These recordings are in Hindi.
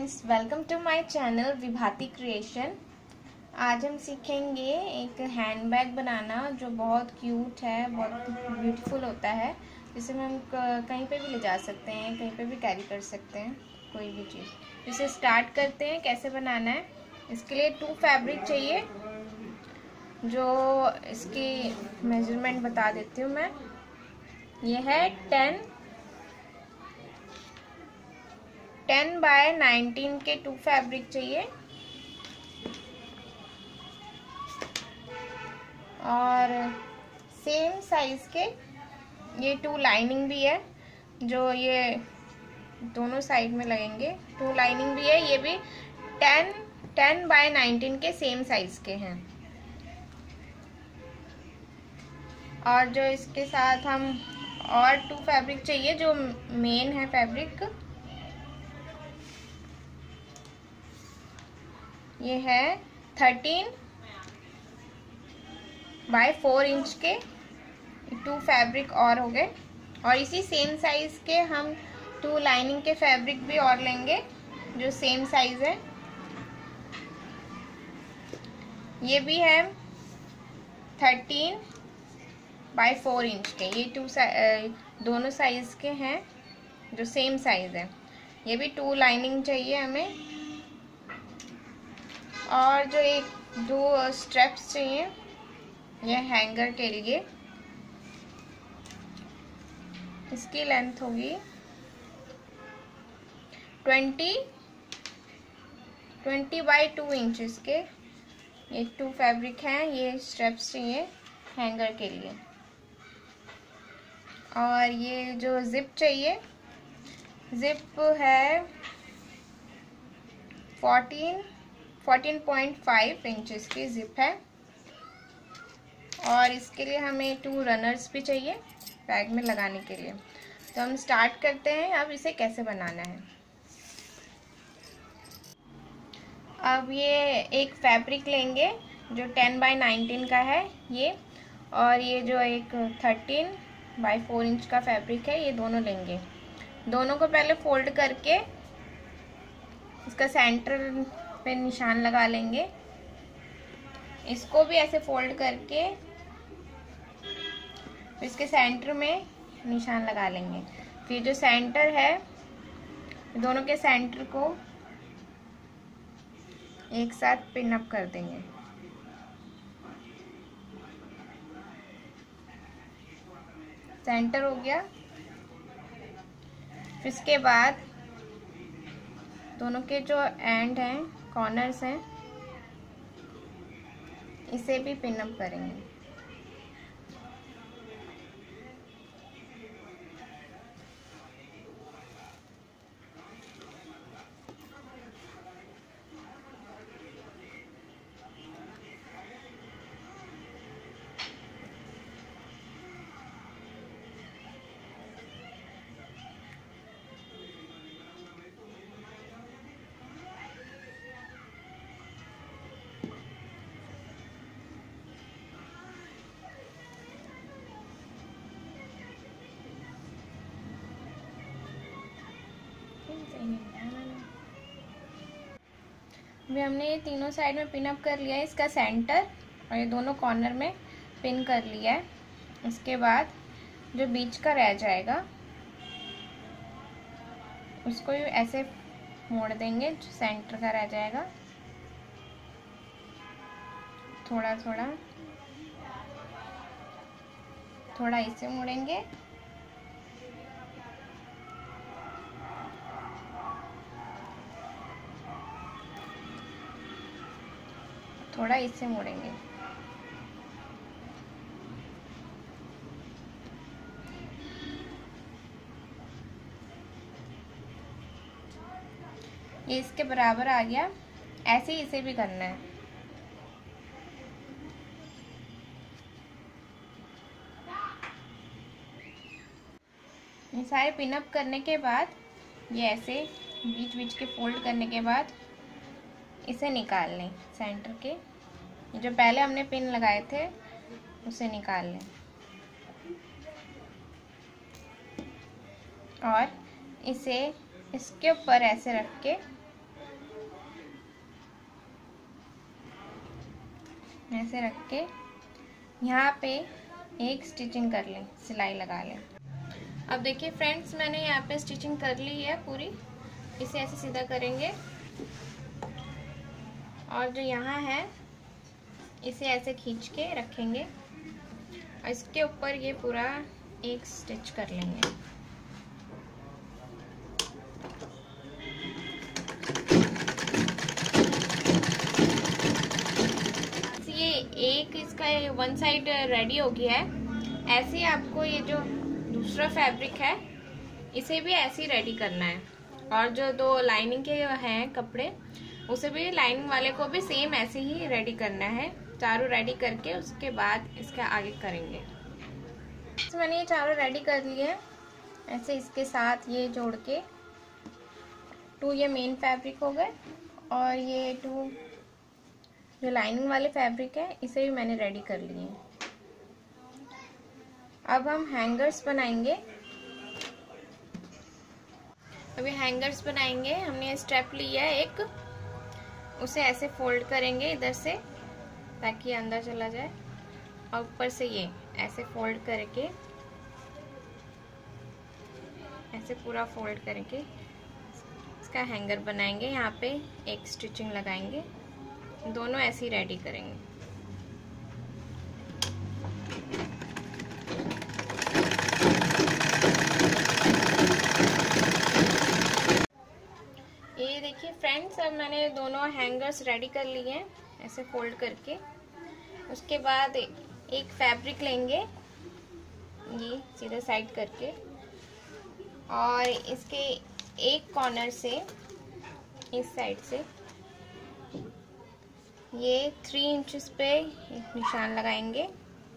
Friends, welcome to my channel Vibhati creation. आज हम सीखेंगे एक हैंडबैग बनाना जो बहुत क्यूट है, बहुत ब्यूटीफुल होता है, जिसे हम कहीं पे भी ले जा सकते हैं, कहीं पे भी कैरी कर सकते हैं, कोई भी चीज़। इसे स्टार्ट करते हैं कैसे बनाना है। इसके लिए 2 फैब्रिक चाहिए, जो इसकी मेजरमेंट बता देती हूँ मैं। ये है 10 बाय 19 के 2 फैब्रिक चाहिए, और सेम साइज के ये 2 लाइनिंग भी है, जो ये दोनों साइड में लगेंगे। 2 लाइनिंग भी है, ये भी 10 बाय 19 के सेम साइज के हैं। और जो इसके साथ हम और 2 फैब्रिक चाहिए, जो मेन है फैब्रिक, ये है 13 बाय 4 इंच के 2 फैब्रिक और हो गए। और इसी सेम साइज के हम 2 लाइनिंग के फैब्रिक भी और लेंगे, जो सेम साइज है। ये भी है 13 बाय 4 इंच के, ये दोनों साइज के हैं, जो सेम साइज है। ये भी 2 लाइनिंग चाहिए हमें, और जो 2 स्ट्रैप्स चाहिए, ये हैंगर के लिए। इसकी लेंथ होगी 20 बाय 2 इंचेस के। ये 2 फैब्रिक हैं, ये स्ट्रैप्स चाहिए हैंगर के लिए। और ये जो जिप चाहिए, जिप है 14.5 इंचेस की जिप है। और इसके लिए हमें 2 रनर्स भी चाहिए बैग में लगाने के लिए। तो हम स्टार्ट करते हैं अब इसे कैसे बनाना है। अब ये एक फैब्रिक लेंगे जो 10 बाय 19 का है ये, और ये जो एक 13 बाय 4 इंच का फैब्रिक है, ये दोनों लेंगे। दोनों को पहले फोल्ड करके इसका सेंटर पे निशान लगा लेंगे। इसको भी ऐसे फोल्ड करके इसके सेंटर में निशान लगा लेंगे। फिर जो सेंटर है, दोनों के सेंटर को एक साथ पिन अप कर देंगे। सेंटर हो गया। फिर इसके बाद दोनों के जो एंड हैं, कॉर्नर्स हैं, इसे भी पिन अप करेंगे। अभी हमने ये तीनों साइड में पिन अप कर लिया है, इसका सेंटर और ये दोनों कॉर्नर में पिन कर लिया है। इसके बाद जो बीच का रह जाएगा उसको ऐसे मोड़ देंगे, जो सेंटर का रह जाएगा। थोड़ा थोड़ा थोड़ा इसे मोड़ेंगे, थोड़ा इससे मोड़ेंगे। ये इसके बराबर आ गया। ऐसे ही इसे भी करना है। ये सारे पिन अप करने के बाद, ये ऐसे बीच बीच के फोल्ड करने के बाद इसे निकाल लें। सेंटर के जो पहले हमने पिन लगाए थे उसे निकाल लें, और इसे इसके ऊपर ऐसे रख के ऐसे रख के यहाँ पे एक स्टिचिंग कर लें, सिलाई लगा लें। अब देखिए फ्रेंड्स, मैंने यहाँ पे स्टिचिंग कर ली है पूरी। इसे ऐसे सीधा करेंगे और जो यहाँ है इसे ऐसे खींच के रखेंगे और इसके ऊपर ये पूरा एक स्टिच कर लेंगे। ये एक इसका वन साइड रेडी हो गया है। ऐसे ही आपको ये जो दूसरा फैब्रिक है इसे भी ऐसे ही रेडी करना है, और जो दो लाइनिंग के हैं कपड़े उसे भी, लाइनिंग वाले को भी सेम ऐसे ही रेडी करना है। चारों रेडी करके उसके बाद इसका आगे करेंगे। तो मैंने ये चारों रेडी कर लिए हैं। ऐसे इसके साथ ये जोड़ के 2 ये मेन फैब्रिक हो गए, और ये 2 जो लाइनिंग वाले फैब्रिक है इसे भी मैंने रेडी कर लिए हैं। अब हम हैंगर्स बनाएंगे। अभी हैंगर्स बनाएंगे। हमने स्टेप लिया है एक, उसे ऐसे फोल्ड करेंगे इधर से ताकि अंदर चला जाए, और ऊपर से ये ऐसे फोल्ड करके, ऐसे पूरा फोल्ड करके इसका हैंगर बनाएंगे। यहाँ पे एक स्टिचिंग लगाएंगे। दोनों ऐसे ही रेडी करेंगे। ये देखिए फ्रेंड्स, अब मैंने दोनों हैंगर्स रेडी कर लिए हैं ऐसे फोल्ड करके। उसके बाद एक फैब्रिक लेंगे ये सीधा साइड करके, और इसके एक कॉर्नर से इस साइड से ये 3 इंचेस पे एक निशान लगाएंगे।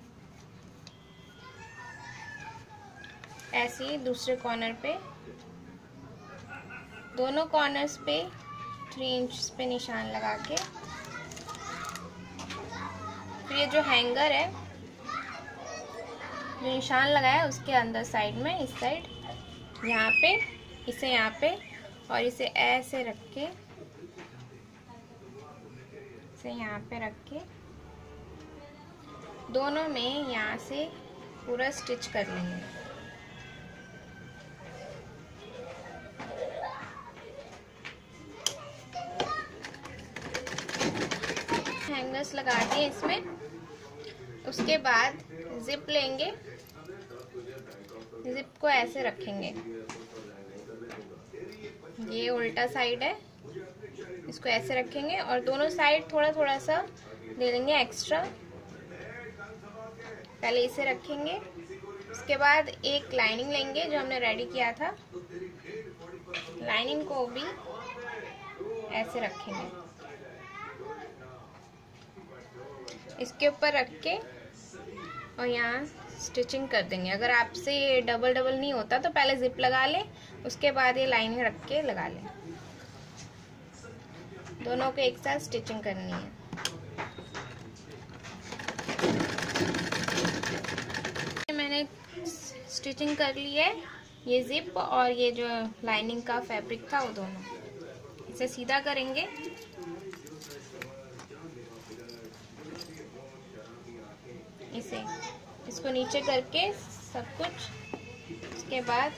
ऐसे ही दूसरे कॉर्नर पे, दोनों कॉर्नर्स पे 3 इंच पे निशान लगा के, फिर ये जो हैंगर है जो निशान लगाया है उसके अंदर साइड में, इस साइड यहाँ पे, इसे यहाँ पे, और इसे ऐसे रख के, इसे यहाँ पे रख के दोनों में यहाँ से पूरा स्टिच कर लेंगे। हैंगर्स लगा दिए इसमें। उसके बाद जिप लेंगे, जिप को ऐसे रखेंगे। ये उल्टा साइड है, इसको ऐसे रखेंगे और दोनों साइड थोड़ा थोड़ा सा ले लेंगे एक्स्ट्रा। पहले इसे रखेंगे, उसके बाद एक लाइनिंग लेंगे जो हमने रेडी किया था, लाइनिंग को भी ऐसे रखेंगे, इसके ऊपर रख के और यहाँ स्टिचिंग कर देंगे। अगर आपसे ये डबल डबल नहीं होता तो पहले जिप लगा लें, उसके बाद ये लाइनिंग रख के लगा लें। दोनों को एक साथ स्टिचिंग करनी है। मैंने स्टिचिंग कर ली है, ये जिप और ये जो लाइनिंग का फैब्रिक था वो दोनों। इसे सीधा करेंगे, इसको नीचे करके सब कुछ, इसके बाद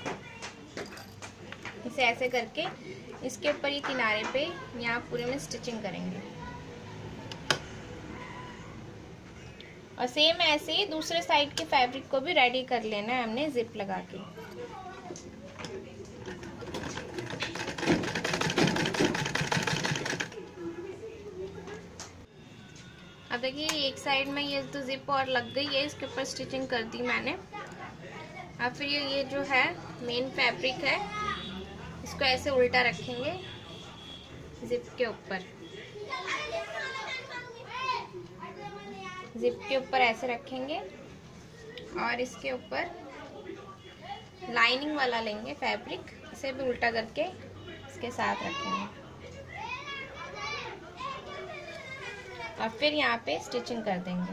इसे ऐसे करके इसके ऊपर ये किनारे पे यहाँ पूरे में स्टिचिंग करेंगे। और सेम ऐसे ही दूसरे साइड के फैब्रिक को भी रेडी कर लेना है हमने जिप लगा के। अब देखिए एक साइड में ये तो जिप और लग गई है, इसके ऊपर स्टिचिंग कर दी मैंने। अब फिर ये जो है मेन फैब्रिक है, इसको ऐसे उल्टा रखेंगे जिप के ऊपर, जिप के ऊपर ऐसे रखेंगे और इसके ऊपर लाइनिंग वाला लेंगे फैब्रिक, इसे भी उल्टा करके इसके साथ रखेंगे और फिर यहाँ पे स्टिचिंग कर देंगे।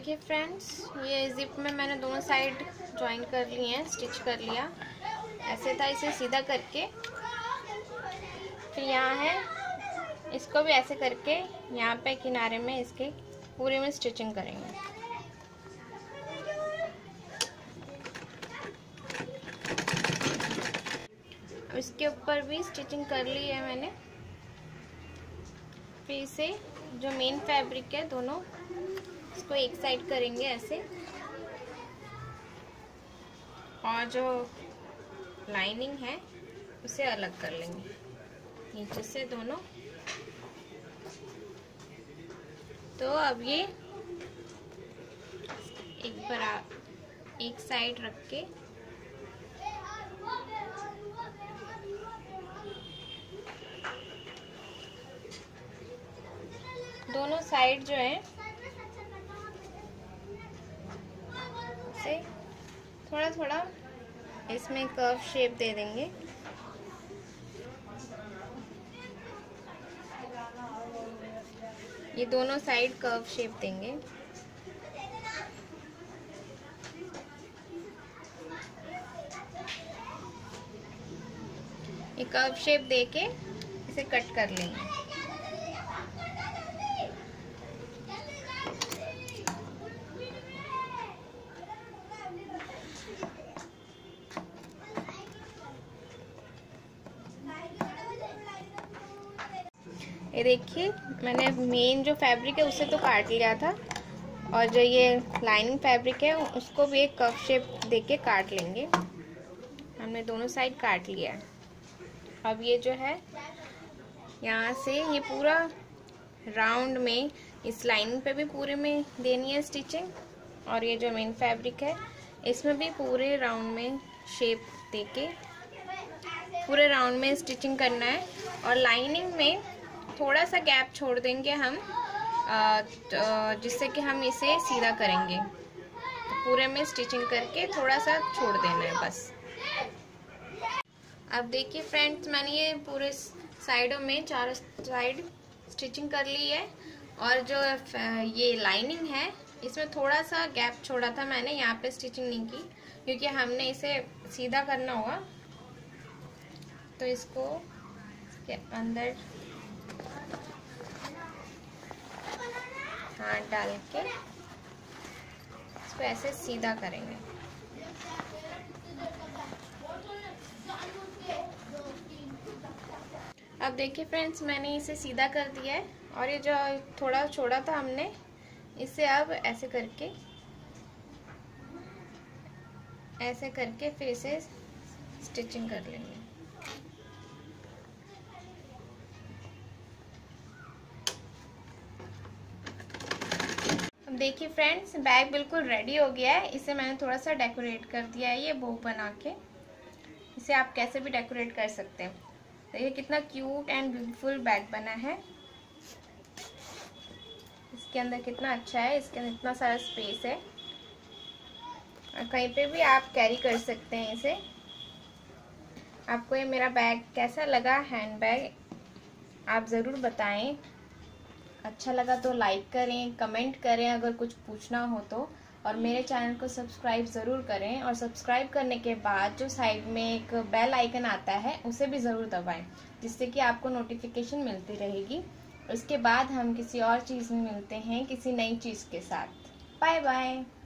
देखिए फ्रेंड्स, ये जिप में मैंने दोनों साइड ज्वाइन कर लिए हैं, स्टिच कर लिया। ऐसे था, इसे सीधा करके फिर यहाँ है, इसको भी ऐसे करके यहाँ पे किनारे में इसके पूरे में स्टिचिंग करेंगे। अब इसके ऊपर भी स्टिचिंग कर ली है मैंने। फिर इसे जो मेन फैब्रिक है दोनों, इसको एक साइड करेंगे ऐसे, और जो लाइनिंग है उसे अलग कर लेंगे नीचे से दोनों। तो अब ये एक साइड रख के दोनों साइड जो है से थोड़ा थोड़ा इसमें कर्व शेप दे देंगे। ये दोनों साइड कर्व शेप देंगे। ये कर्व शेप देके इसे कट कर लेंगे। ये देखिए, मैंने मेन जो फैब्रिक है उसे तो काट लिया था, और जो ये लाइनिंग फैब्रिक है उसको भी एक कर्व शेप देके काट लेंगे। हमने दोनों साइड काट लिया है। अब ये जो है यहाँ से ये पूरा राउंड में इस लाइनिंग पे भी पूरे में देनी है स्टिचिंग, और ये जो मेन फैब्रिक है इसमें भी पूरे राउंड में शेप देके पूरे राउंड में स्टिचिंग करना है। और लाइनिंग में थोड़ा सा गैप छोड़ देंगे हम, जिससे कि हम इसे सीधा करेंगे। तो पूरे में स्टिचिंग करके थोड़ा सा छोड़ देना है बस। अब देखिए फ्रेंड्स, मैंने ये पूरे साइडों में चारों साइड स्टिचिंग कर ली है, और जो ये लाइनिंग है इसमें थोड़ा सा गैप छोड़ा था मैंने, यहाँ पे स्टिचिंग नहीं की क्योंकि हमने इसे सीधा करना होगा। तो इसको इसके अंदर हाथ डाल के इसको ऐसे सीधा करेंगे। अब देखिए फ्रेंड्स, मैंने इसे सीधा कर दिया है, और ये जो थोड़ा छोड़ा था हमने इसे अब ऐसे करके फिर इसे स्टिचिंग कर लेंगे। देखिए फ्रेंड्स, बैग बिल्कुल रेडी हो गया है। इसे मैंने थोड़ा सा डेकोरेट कर दिया है, ये बो बना के। इसे आप कैसे भी डेकोरेट कर सकते हैं। देखिए कितना क्यूट एंड ब्यूटीफुल बैग बना है। इसके अंदर कितना अच्छा है, इसके अंदर इतना सारा स्पेस है, और कहीं पे भी आप कैरी कर सकते हैं इसे। आपको ये मेरा बैग कैसा लगा, हैंड बैग, आप ज़रूर बताएं। अच्छा लगा तो लाइक करें, कमेंट करें अगर कुछ पूछना हो तो, और मेरे चैनल को सब्सक्राइब ज़रूर करें। और सब्सक्राइब करने के बाद जो साइड में एक बेल आइकन आता है उसे भी ज़रूर दबाएं, जिससे कि आपको नोटिफिकेशन मिलती रहेगी। उसके बाद हम किसी और चीज़ में मिलते हैं, किसी नई चीज़ के साथ। Bye bye.